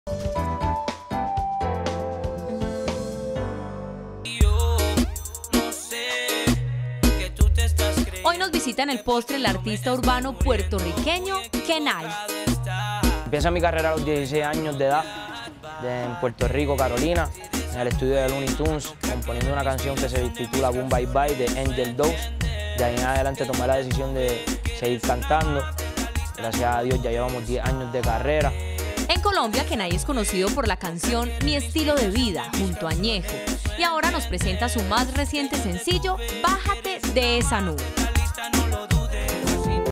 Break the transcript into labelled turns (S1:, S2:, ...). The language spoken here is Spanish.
S1: Hoy nos visita en el postre el artista urbano puertorriqueño Kenai.
S2: Empiezo mi carrera a los 16 años de edad en Puerto Rico, Carolina, en el estudio de Looney Tunes, componiendo una canción que se titula Boom Bye Bye de Angel Dose. De ahí en adelante tomé la decisión de seguir cantando. Gracias a Dios ya llevamos 10 años de carrera.
S1: En Colombia, Kenai es conocido por la canción Mi Estilo de Vida, junto a Ñejo. Y ahora nos presenta su más reciente sencillo, Bájate de esa nube.